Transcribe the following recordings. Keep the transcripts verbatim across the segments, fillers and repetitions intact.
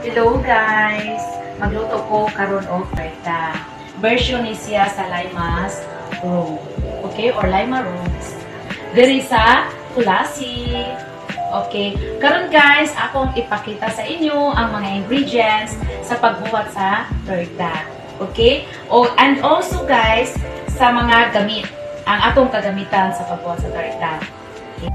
Hello guys! Magluto ko karon og torta. Version ni siya sa Limas roll. Okay? Or Lima rolls. Diri sa Tulasi. Okay? Karon guys, akong ipakita sa inyo ang mga ingredients sa pagbuhat sa torta. Okay? Oh, and also guys, sa mga gamit. Ang atong kagamitan sa pagbuhat sa torta. Okay?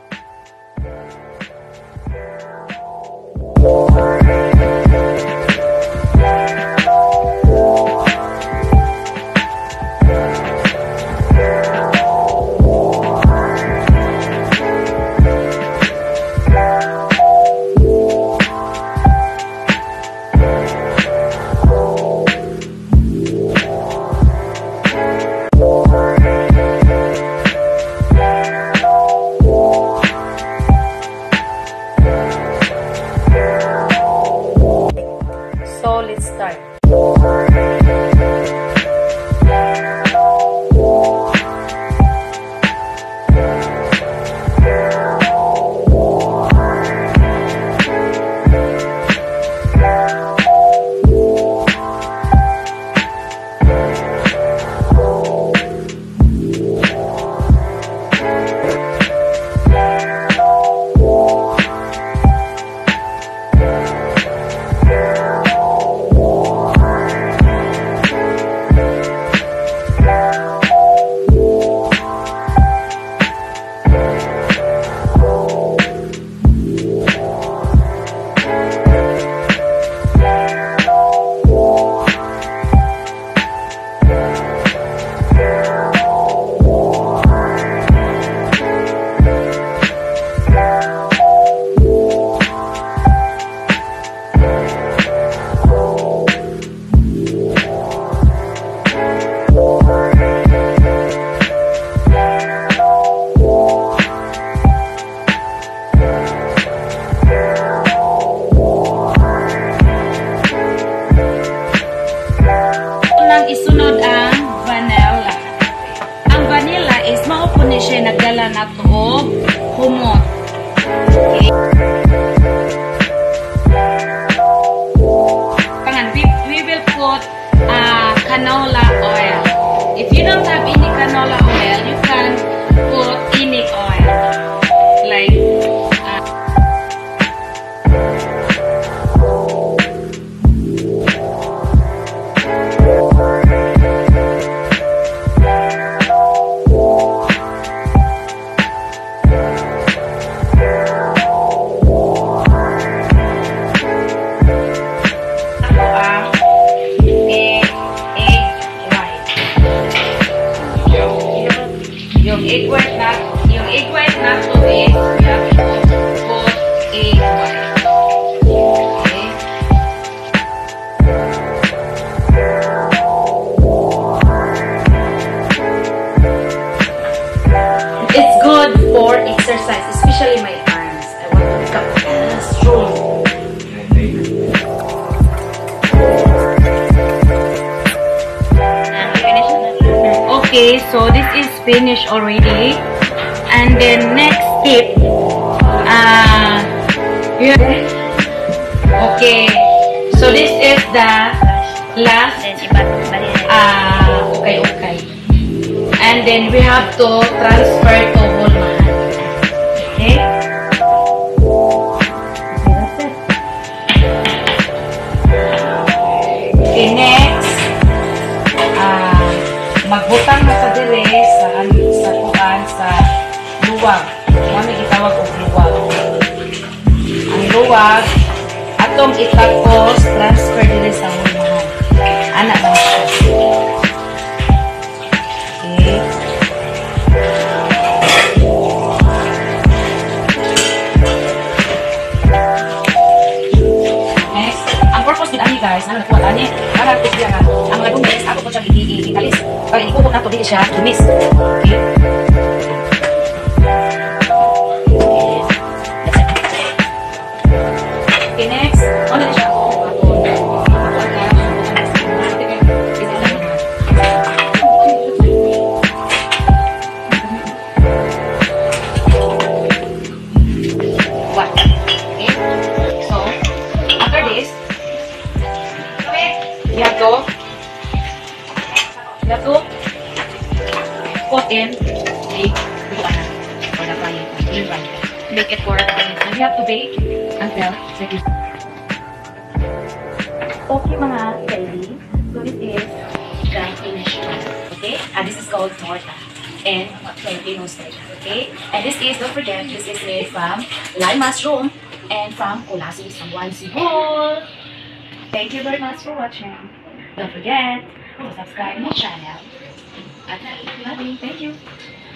So, let's start. Isunod ang vanilla. Ang vanilla is maupo ni siya nagdala na to og humot. Okay. Pangan, we, we will put uh, canola oil. If you don't have any canola oil, you can put any oil. Like yung egg white na, yung egg white na to is, we have to put egg white. Okay. It's good for exercise, especially my arms. I want to become uh, strong. Okay, so this is finished already, and then next step, uh, yeah. Okay, so this is the last, uh, okay, okay, and then we have to transfer to Hulmahan. Okay. Okay, next, uh, magbutang na sa dire sa sa kuan sa luwag. Ano gitawag og luwag? Ang luwag atong itapos transfer dire sa Hulmahan. Ana ba siya? Okay. Next, ang purpose din ani guys, ano nakuha ani? Para tigyan nga ang mga dumi ako po siya italis. Kaya ikubok na ito, hindi siya kimis. Okay? Okay, next. Ano na siya ako? What? Okay? So, after this, You have to put in the buana or the frying pan. You fry it. Make it for and you have to bake until like this. Okay mga lady, so this is the finished one. Okay? And this is called morta and Filipino style. Okay? And this is, don't forget, this is made from lime mushroom and from Kulasi, Sambuan, Cebu. Thank you very much for watching. Don't forget to subscribe my channel. At thank you.